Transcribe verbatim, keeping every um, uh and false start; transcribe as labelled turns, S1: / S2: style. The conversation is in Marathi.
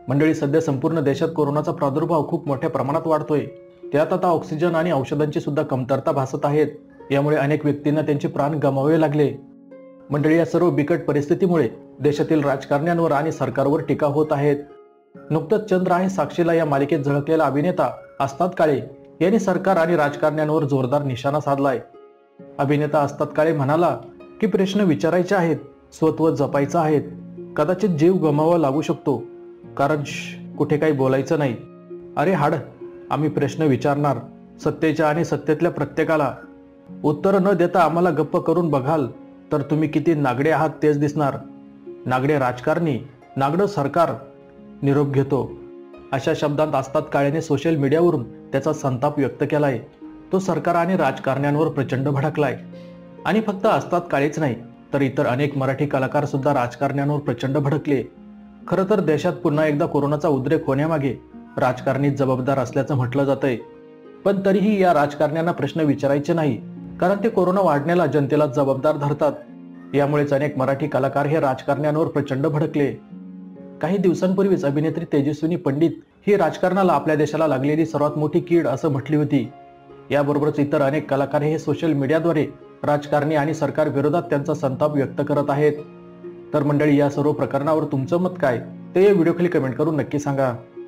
S1: मंडळी, सध्या संपूर्ण देशात कोरोनाचा प्रादुर्भाव खूप मोठ्या प्रमाणात वाढतोय। त्यात आता ऑक्सिजन आणि औषधांची सुद्धा कमतरता भासत आहेत। यामुळे अनेक व्यक्तींना त्यांचे प्राण गमावावे लागले। मंडळी, या सर्व बिकट परिस्थितीमुळे देशातील राजकारण्यांवर आणि सरकारवर टीका होत आहेत। नुकतंच चंद्र आहे साक्षीला या मालिकेत झळकलेला अभिनेता अस्ताद काळे यांनी सरकार आणि राजकारण्यांवर जोरदार निशाणा साधलाय। अभिनेता अस्ताद काळे म्हणाला की प्रश्न विचारायचे आहेत, स्वत्व जपायचं आहे, कदाचित जीव गमावा लागू शकतो, कारण कुठे काही बोलायचं नाही। अरे हाड, आम्ही प्रश्न विचारणार, सत्तेच्या आणि सत्तेतल्या प्रत्येकाला। उत्तर न देता आम्हाला गप्प करून बघाल तर तुम्ही किती नागडे आहात तेच दिसणार। नागडे राजकारणी, नागडं सरकार। निरोप घेतो, अशा शब्दांत अस्ताद काळेने सोशल मीडियावरून त्याचा संताप व्यक्त केलाय। तो सरकार आणि राजकारण्यांवर प्रचंड भडकलाय। आणि फक्त अस्ताद काळेच नाही, तर इतर अनेक मराठी कलाकार सुद्धा राजकारण्यांवर प्रचंड भडकले। खरं तर देशात पुन्हा एकदा कोरोनाचा उद्रेक होण्यामागे राजकारणी जबाबदार असल्याचं म्हटलं जातंय। पण तरीही या राजकारण्यांना प्रश्न विचारायचे नाही, कारण ते कोरोना वाढण्याला जनतेला जबाबदार धरतात। यामुळेच अनेक मराठी कलाकार हे राजकारण्यांवर प्रचंड भडकले। काही दिवसांपूर्वीच अभिनेत्री तेजस्विनी पंडित ही राजकारणाला आपल्या देशाला लागलेली सर्वात मोठी कीड असं म्हटली होती। याबरोबरच इतर अनेक कलाकार हे सोशल मीडियाद्वारे राजकारणी आणि सरकार विरोधात त्यांचा संताप व्यक्त करत आहेत। तर मंडळी, या सर्व प्रकरणावर तुमचं मत काय ते या व्हिडिओ खाली कमेंट करून नक्की सांगा।